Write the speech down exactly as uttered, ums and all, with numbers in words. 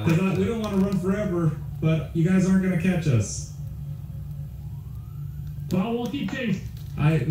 Because we don't want to run forever, but you guys aren't going to catch us. Well, we'll keep chasing. I.